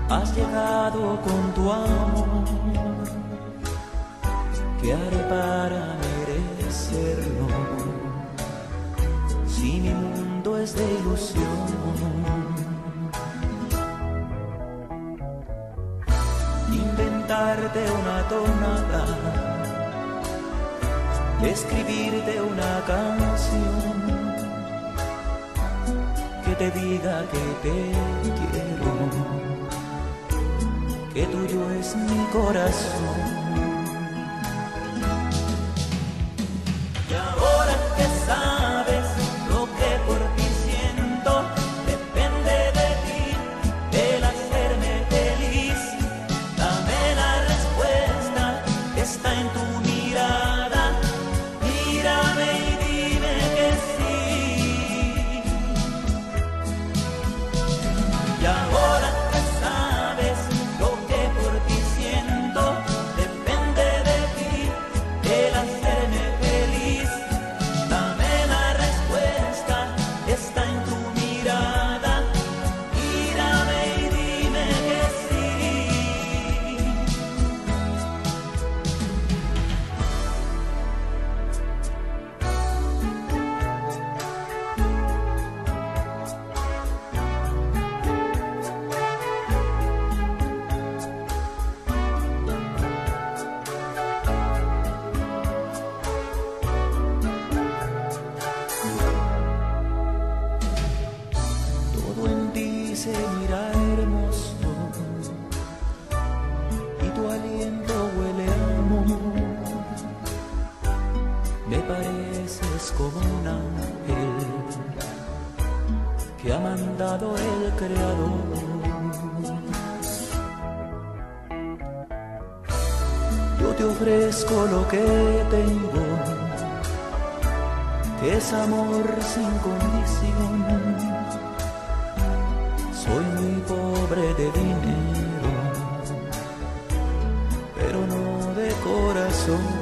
has llegado con tu amor. ¿Qué haré para merecerlo? Si mi mundo es de ilusión. Inventarte una tonada, escribirte una canción que te diga que te quiero, que tuyo es mi corazón. Y ahora que sabes lo que por ti siento, depende de ti el hacerme feliz. Dame la respuesta que está en tu mirada, mírame y dime que sí. Y ahora que sabes lo que por ti siento, depende de ti el hacerme feliz. Dame la respuesta, está en tu mirada, mírame y dime que sí. Todo en ti se mira hermoso y tu aliento huele a amor. Me pareces como un ángel que ha mandado el Creador. Yo te ofrezco lo que tengo, que es amor sin condición. Soy muy pobre de dinero, pero no de corazón.